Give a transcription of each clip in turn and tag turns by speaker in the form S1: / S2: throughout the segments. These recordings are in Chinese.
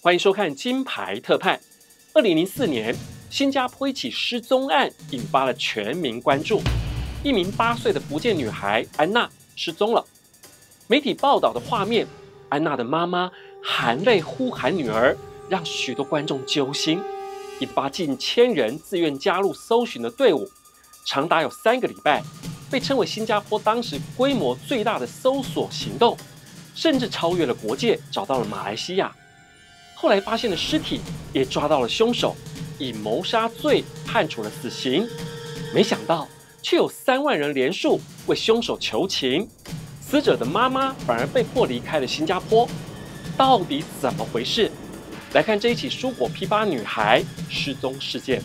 S1: 欢迎收看《金牌特派》。2004年，新加坡一起失踪案引发了全民关注。一名8岁的福建女孩安娜失踪了。媒体报道的画面，安娜的妈妈含泪呼喊女儿，让许多观众揪心，引发近1000人自愿加入搜寻的队伍，长达有3个礼拜，被称为新加坡当时规模最大的搜索行动，甚至超越了国界，找到了马来西亚。后来发现了尸体，也抓到了凶手，以谋杀罪判处了死刑。没想到，却有3万人联署为凶手求情，死者的妈妈反而被迫离开了新加坡。到底怎么回事？来看这一起蔬果批发女孩失踪事件。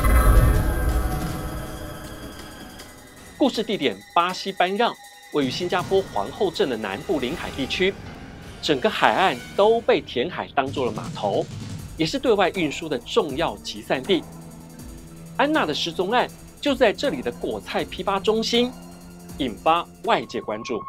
S1: 故事地点巴西班让，位于新加坡皇后镇的南部临海地区。整个海岸都被填海当作了码头，也是对外运输的重要集散地。安娜的失踪案就在这里的果菜批发中心，引发外界关注。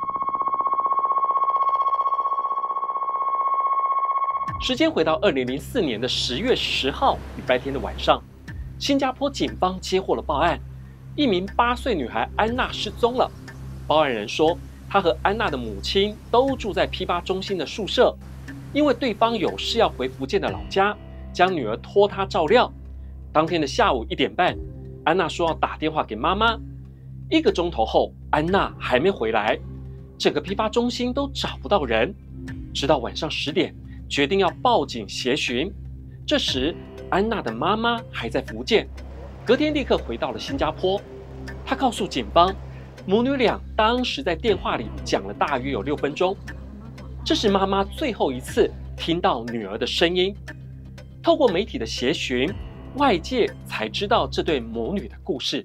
S1: 时间回到2004年的10月10号，礼拜天的晚上，新加坡警方接获了报案，一名8岁女孩安娜失踪了。报案人说，她和安娜的母亲都住在批发中心的宿舍，因为对方有事要回福建的老家，将女儿托她照料。当天的下午1点半，安娜说要打电话给妈妈。1个钟头后，安娜还没回来，整个批发中心都找不到人。直到晚上10点，决定要报警协寻。这时，安娜的妈妈还在福建，隔天立刻回到了新加坡。她告诉警方，母女俩当时在电话里讲了大约有6分钟，这是妈妈最后一次听到女儿的声音。透过媒体的协寻，外界才知道这对母女的故事。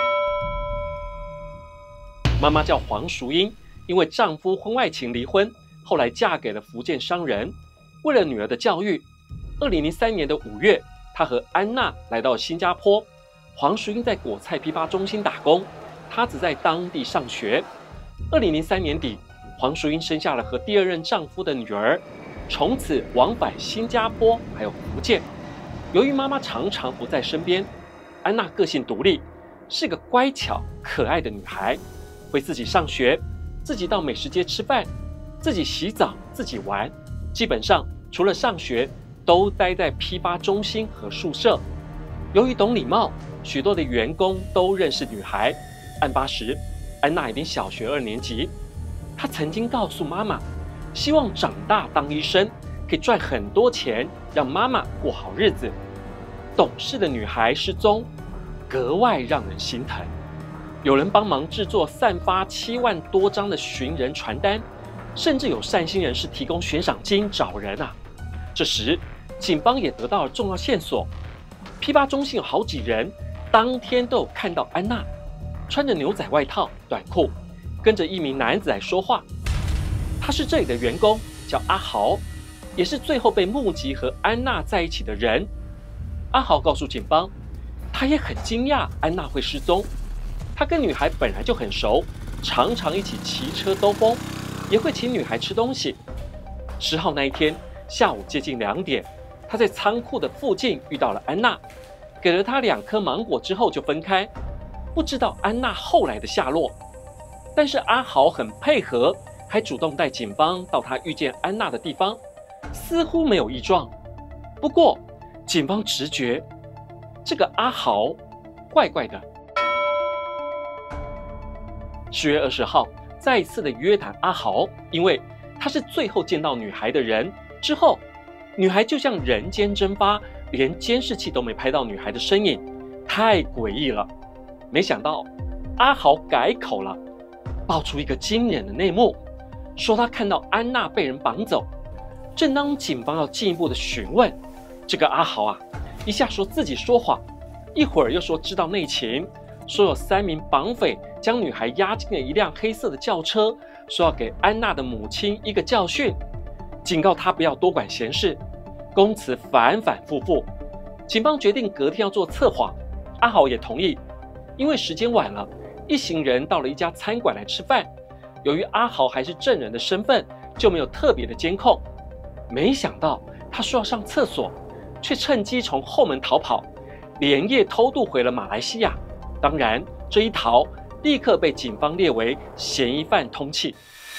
S1: 妈妈叫黄淑英，因为丈夫婚外情离婚，后来嫁给了福建商人。为了女儿的教育，2003年的5月，她和安娜来到新加坡。黄淑英在果菜批发中心打工，她只在当地上学。2003年底，黄淑英生下了和第2任丈夫的女儿，从此往返新加坡还有福建。由于妈妈常常不在身边，安娜个性独立，是个乖巧可爱的女孩，会自己上学，自己到美食街吃饭，自己洗澡，自己玩。基本上除了上学，都待在批发中心和宿舍。由于懂礼貌，许多的员工都认识女孩。案发时，安娜已经小学2年级。她曾经告诉妈妈，希望长大当医生，可以赚很多钱，让妈妈过好日子。懂事的女孩失踪，格外让人心疼。有人帮忙制作散发7万多张的寻人传单，甚至有善心人士提供悬赏金找人啊。这时，警方也得到了重要线索。批发中心有好几人当天都有看到安娜穿着牛仔外套、短裤，跟着一名男子来说话。他是这里的员工，叫阿豪，也是最后被目击和安娜在一起的人。阿豪告诉警方，他也很惊讶安娜会失踪。他跟女孩本来就很熟，常常一起骑车兜风，也会请女孩吃东西。10号那一天下午接近2点，他在仓库的附近遇到了安娜，给了她2颗芒果之后就分开。不知道安娜后来的下落，但是阿豪很配合，还主动带警方到他遇见安娜的地方，似乎没有异状。不过，警方直觉这个阿豪怪怪的。10月20号，再一次的约谈阿豪，因为他是最后见到女孩的人。之后，女孩就像人间蒸发，连监视器都没拍到女孩的身影，太诡异了。没想到阿豪改口了，爆出一个惊人的内幕，说他看到安娜被人绑走。正当警方要进一步的询问，这个阿豪一下说自己说谎，一会儿又说知道内情，说有3名绑匪将女孩押进了一辆黑色的轿车，说要给安娜的母亲一个教训，警告她不要多管闲事，供词反反复复。警方决定隔天要做测谎，阿豪也同意。因为时间晚了，一行人到了一家餐馆来吃饭。由于阿豪还是证人的身份，就没有特别的监控。没想到他他说要上厕所，却趁机从后门逃跑，连夜偷渡回了马来西亚。当然，这一逃立刻被警方列为嫌疑犯通缉。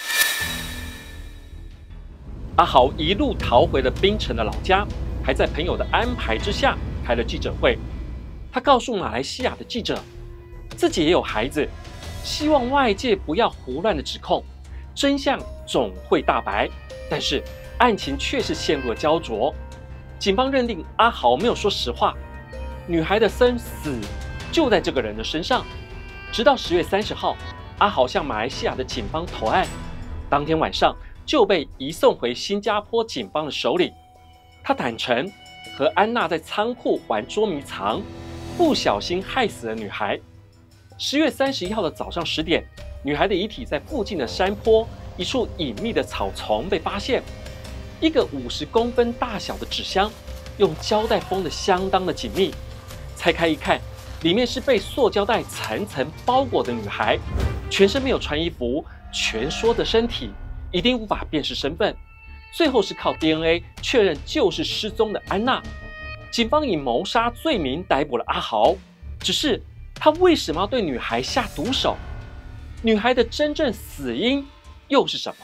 S1: 阿豪一路逃回了槟城的老家，还在朋友的安排之下开了记者会。他告诉马来西亚的记者，自己也有孩子，希望外界不要胡乱的指控，真相总会大白。但是案情确实陷入了焦灼，警方认定阿豪没有说实话，女孩的生死就在这个人的身上。直到10月30号，阿豪向马来西亚的警方投案，当天晚上就被移送回新加坡警方的手里。他坦诚和安娜在仓库玩捉迷藏，不小心害死了女孩。10月31号的早上10点，女孩的遗体在附近的山坡一处隐秘的草丛被发现。一个50公分大小的纸箱，用胶带封得相当的紧密。拆开一看，里面是被塑胶袋层层包裹的女孩，全身没有穿衣服，蜷缩的身体，一定无法辨识身份。最后是靠 DNA 确认就是失踪的安娜。警方以谋杀罪名逮捕了阿豪，只是他为什么要对女孩下毒手？女孩的真正死因又是什么？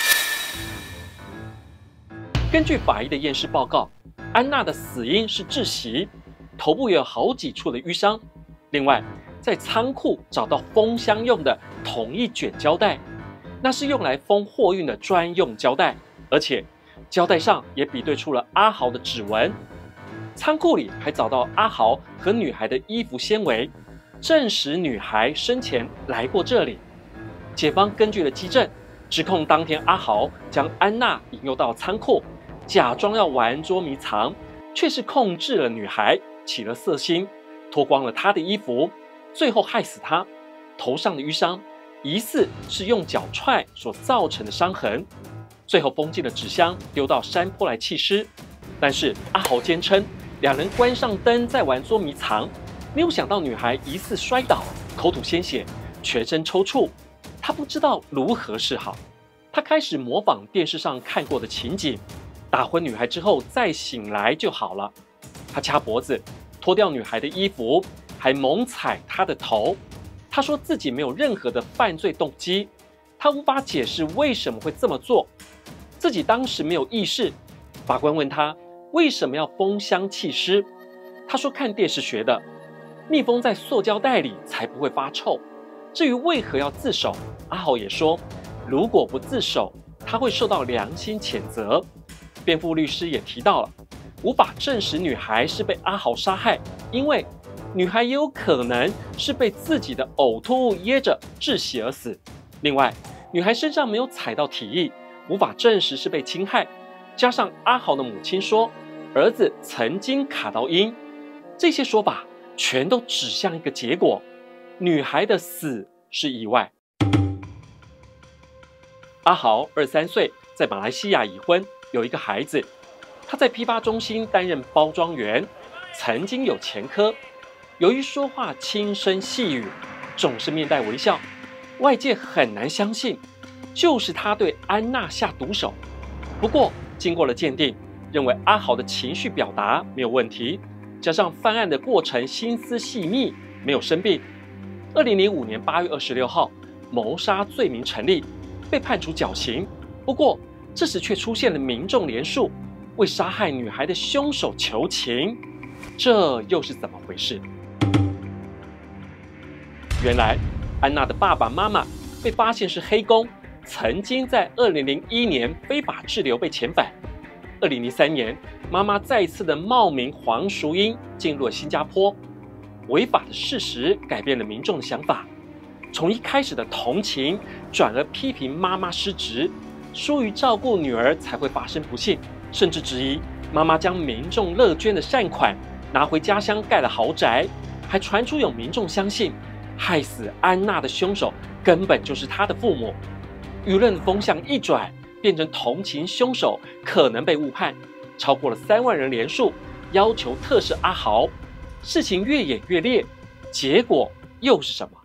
S1: 根据法医的验尸报告，安娜的死因是窒息，头部也有好几处的淤伤。另外，在仓库找到封箱用的同一卷胶带，那是用来封货运的专用胶带，而且胶带上也比对出了阿豪的指纹。仓库里还找到阿豪和女孩的衣服纤维，证实女孩生前来过这里。检方根据了基证，指控当天阿豪将安娜引诱到仓库，假装要玩捉迷藏，却是控制了女孩，起了色心，脱光了她的衣服，最后害死她。头上的淤伤疑似是用脚踹所造成的伤痕，最后封进了纸箱，丢到山坡来弃尸。但是阿豪坚称，两人关上灯在玩捉迷藏，没有想到女孩疑似摔倒，口吐鲜血，全身抽搐，他不知道如何是好。他开始模仿电视上看过的情景，打昏女孩之后再醒来就好了。他掐脖子，脱掉女孩的衣服，还猛踩她的头。他说自己没有任何的犯罪动机，他无法解释为什么会这么做，自己当时没有意识。法官问他为什么要封箱弃尸，他说看电视学的，密封在塑胶袋里才不会发臭。至于为何要自首，阿豪也说，如果不自首，他会受到良心谴责。辩护律师也提到了，无法证实女孩是被阿豪杀害，因为女孩也有可能是被自己的呕吐物噎着窒息而死。另外，女孩身上没有踩到体液，无法证实是被侵害。加上阿豪的母亲说，儿子曾经卡到阴，这些说法全都指向一个结果：女孩的死是意外。阿豪23岁，在马来西亚已婚，有一个孩子。他在批发中心担任包装员，曾经有前科。由于说话轻声细语，总是面带微笑，外界很难相信就是他对安娜下毒手。不过，经过了鉴定，认为阿豪的情绪表达没有问题，加上犯案的过程心思细密，没有生病。2005年8月26号，谋杀罪名成立，被判处绞刑。不过，这时却出现了民众联署，为杀害女孩的凶手求情，这又是怎么回事？原来，安娜的爸爸妈妈被发现是黑工，曾经在2001年非法滞留被遣返。2003年，妈妈再一次的冒名黄淑英进入了新加坡，违法的事实改变了民众的想法，从一开始的同情转而批评妈妈失职，疏于照顾女儿才会发生不幸，甚至质疑妈妈将民众乐捐的善款拿回家乡盖了豪宅，还传出有民众相信害死安娜的凶手根本就是她的父母。舆论风向一转，变成同情凶手可能被误判，超过了3万人联署，要求特赦阿豪。事情越演越烈，结果又是什么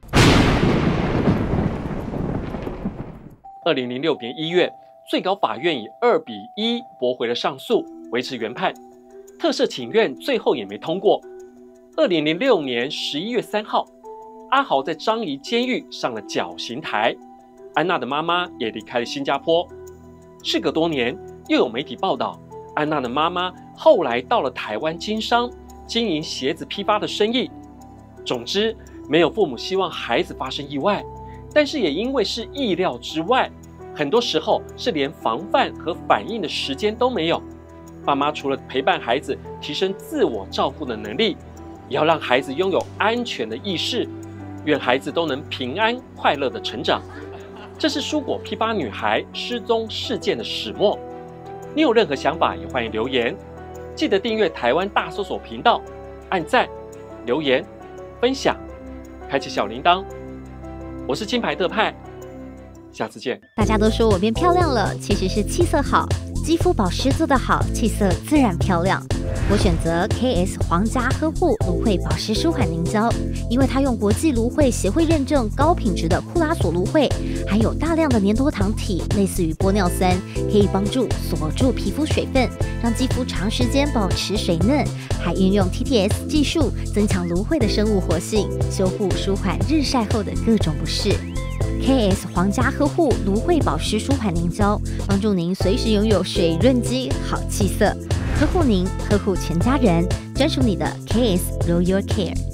S1: ？2006年1月，最高法院以2-1驳回了上诉， 维持原判。特赦请愿最后也没通过。2006年11月3号，阿豪在樟宜监狱上了绞刑台，安娜的妈妈也离开了新加坡。事隔多年，又有媒体报道，安娜的妈妈后来到了台湾经商，经营鞋子批发的生意。总之，没有父母希望孩子发生意外，但是也因为是意料之外，很多时候是连防范和反应的时间都没有。爸妈除了陪伴孩子提升自我照顾的能力，也要让孩子拥有安全的意识，愿孩子都能平安快乐的成长。这是蔬果批发女孩失踪事件的始末。你有任何想法也欢迎留言，记得订阅台湾大搜索频道，按赞、留言、分享，开启小铃铛。我是金牌特派，下次见。
S2: 大家都说我变漂亮了，其实是气色好，肌肤保湿做得好，气色自然漂亮。我选择 KS 皇家呵护芦荟保湿舒缓凝胶，因为它用国际芦荟协会认证高品质的库拉索芦荟，含有大量的粘多糖体，类似于玻尿酸，可以帮助锁住皮肤水分，让肌肤长时间保持水嫩，还运用 TTS 技术增强芦荟的生物活性，修护舒缓日晒后的各种不适。KS 皇家呵护芦荟保湿舒缓凝胶，帮助您随时拥有水润肌、好气色，呵护您，呵护全家人，专属你的 KS Royal Care。